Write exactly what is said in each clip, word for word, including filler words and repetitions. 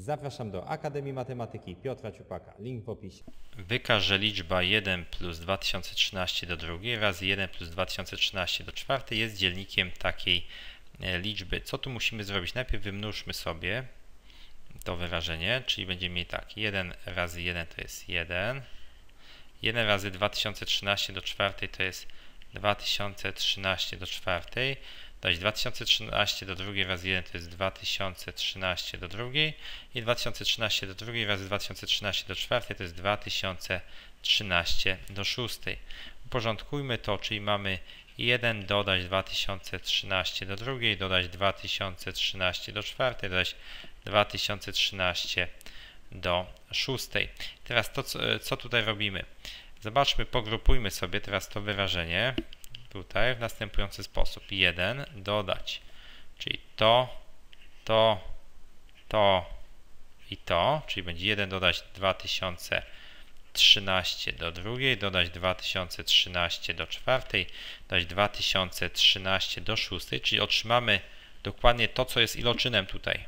Zapraszam do Akademii Matematyki Piotra Ciupaka. Link w opisie. Wykaż, że liczba jeden plus dwa tysiące trzynaście do drugiej razy jeden plus dwa tysiące trzynaście do czwartej jest dzielnikiem takiej liczby. Co tu musimy zrobić? Najpierw wymnóżmy sobie to wyrażenie, czyli będziemy mieli tak, jeden razy jeden to jest jeden, jeden razy dwa tysiące trzynaście do czwartej to jest dwa tysiące trzynaście do czwartej, dać dwa tysiące trzynaście do drugiej razy jeden to jest dwa tysiące trzynaście do drugiej i dwa tysiące trzynaście do drugiej razy dwa tysiące trzynaście do czwartej to jest dwa tysiące trzynaście do szóstej. Uporządkujmy to, czyli mamy jeden dodać dwa tysiące trzynaście do drugiej, dodać dwa tysiące trzynaście do czwartej, dodać dwa tysiące trzynaście do szóstej. Teraz to, co, co tutaj robimy? Zobaczmy, pogrupujmy sobie teraz to wyrażenie tutaj w następujący sposób. jeden dodać, czyli to, to, to i to, czyli będzie jeden dodać dwa tysiące trzynaście do drugiej, dodać dwa tysiące trzynaście do czwartej, dodać dwa tysiące trzynaście do szóstej, czyli otrzymamy dokładnie to, co jest iloczynem tutaj.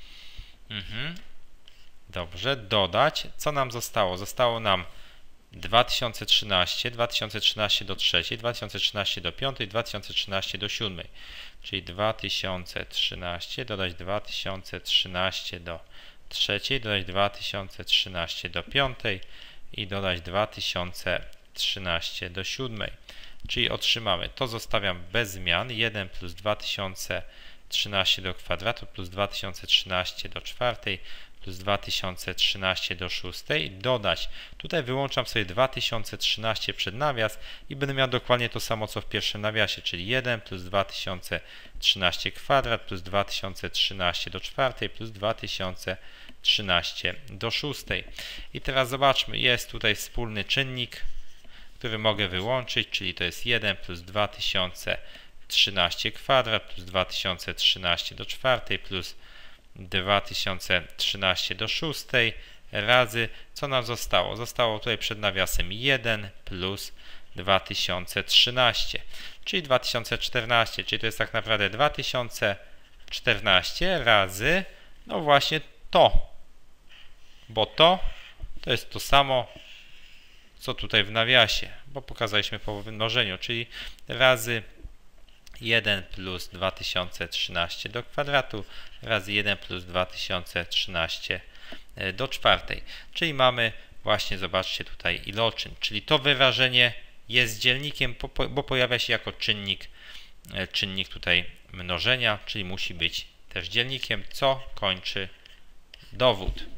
Mhm. Dobrze, dodać. Co nam zostało? Zostało nam dwa tysiące trzynaście, dwa tysiące trzynaście do trzeciej, dwa tysiące trzynaście do piątej, dwa tysiące trzynaście do siódmej. Czyli dwa tysiące trzynaście, dodać dwa tysiące trzynaście do trzeciej, dodać dwa tysiące trzynaście do piątej i dodać dwa tysiące trzynaście do siódmej. Czyli otrzymamy, to zostawiam bez zmian, jeden plus dwa tysiące trzynaście do kwadratu plus dwa tysiące trzynaście do czwartej plus dwa tysiące trzynaście do szóstej, dodać, tutaj wyłączam sobie dwa tysiące trzynaście przed nawias i będę miał dokładnie to samo co w pierwszym nawiasie, czyli jeden plus dwa tysiące trzynaście kwadrat plus dwa tysiące trzynaście do czwartej plus dwa tysiące trzynaście do szóstej. I teraz zobaczmy, jest tutaj wspólny czynnik, który mogę wyłączyć, czyli to jest jeden plus dwa tysiące trzynaście kwadrat plus dwa tysiące trzynaście do czwartej plus dwa tysiące trzynaście do szóstej razy, co nam zostało? Zostało tutaj przed nawiasem jeden plus dwa tysiące trzynaście, czyli dwa tysiące czternaście, czyli to jest tak naprawdę dwa tysiące czternaście razy, no właśnie to, bo to, to jest to samo, co tutaj w nawiasie, bo pokazaliśmy po mnożeniu, czyli razy jeden plus dwa tysiące trzynaście do kwadratu razy jeden plus dwa tysiące trzynaście do czwartej. Czyli mamy właśnie, zobaczcie tutaj iloczyn, czyli to wyrażenie jest dzielnikiem, bo pojawia się jako czynnik, czynnik tutaj mnożenia, czyli musi być też dzielnikiem, co kończy dowód.